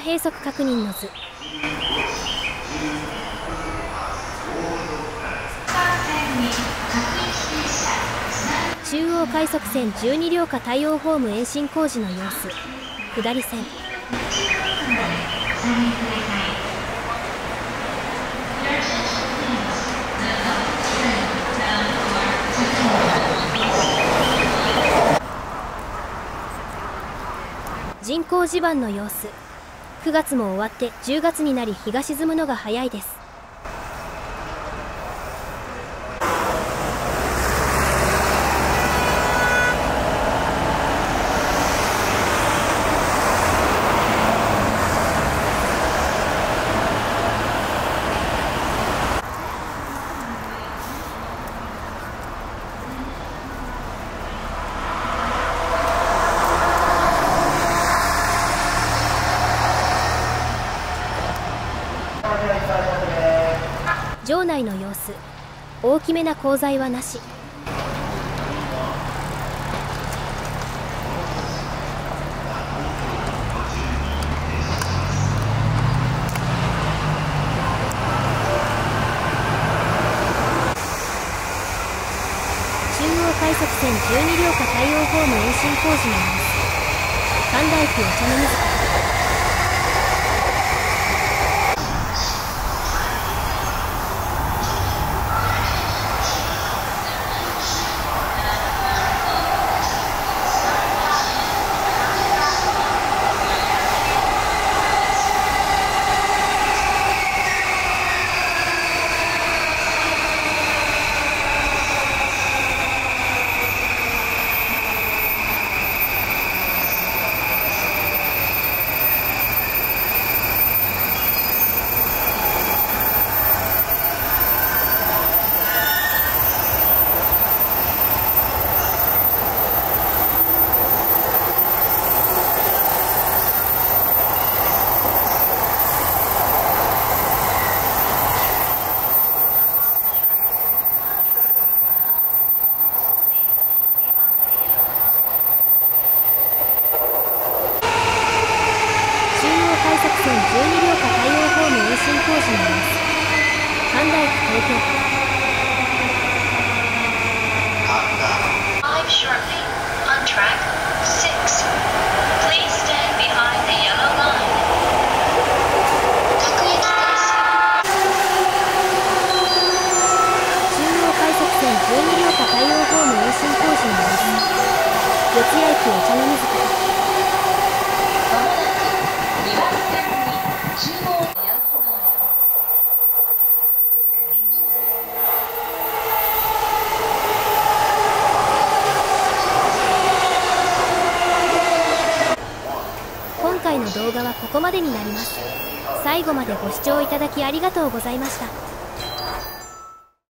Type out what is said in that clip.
閉塞確認の図。中央快速線12両下対応ホーム延伸工事の様子。下り線。人工地盤の様子。9月も終わって10月になり日が沈むのが早いです。場内の様子。大きめな鋼材はなし。中央快速線12両下対応ホーム延伸工事の様子。神田駅お茶の水から。12両下対応ホーム延伸工事の様子。神田駅東京から。中央快速線12両下対応ホーム延伸工事の様子。四谷駅お茶の水から。今回の動画はここまでになります。最後までご視聴いただきありがとうございました。